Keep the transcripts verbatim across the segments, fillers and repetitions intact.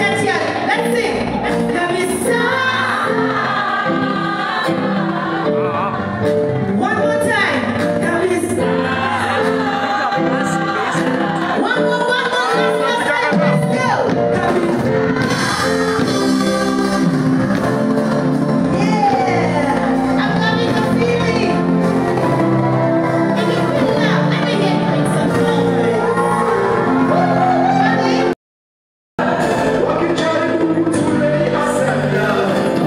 Walking, trying to move to lay ourselves down.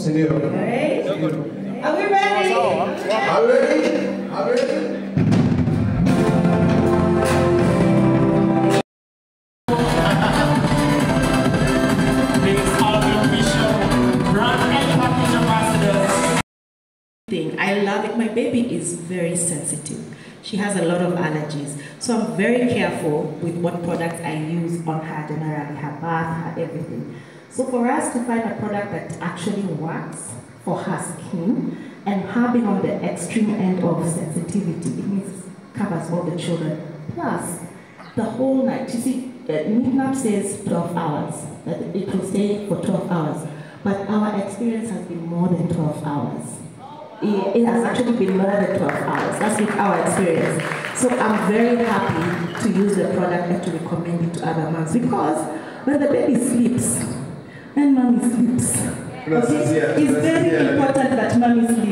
Senior. Right? Are we ready? Are we ready? Are we ready? I love it. My baby is very sensitive. She has a lot of allergies. So I'm very careful with what products I use on her generally, her bath, her everything. So for us to find a product that actually works for her skin and her being on the extreme end of sensitivity, it means covers all the children. Plus, the whole night. You see, uh, Nipnap says twelve hours, that it will stay for twelve hours. But our experience has been more than twelve hours. It has actually been more than twelve hours. That's with our experience. So I'm very happy to use the product and to recommend it to other moms because when the baby sleeps, and mommy sleeps, okay, it's very important that mommy sleeps.